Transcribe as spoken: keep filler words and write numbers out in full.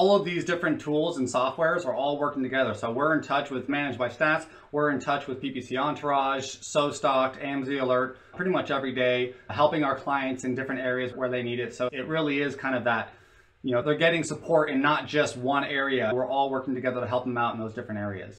all of these different tools and softwares are all working together. So we're in touch with ManageByStats, we're in touch with P P C Entourage, SoStocked, A M Z Alert, pretty much every day, helping our clients in different areas where they need it. So it really is kind of that, you know, they're getting support in not just one area. We're all working together to help them out in those different areas.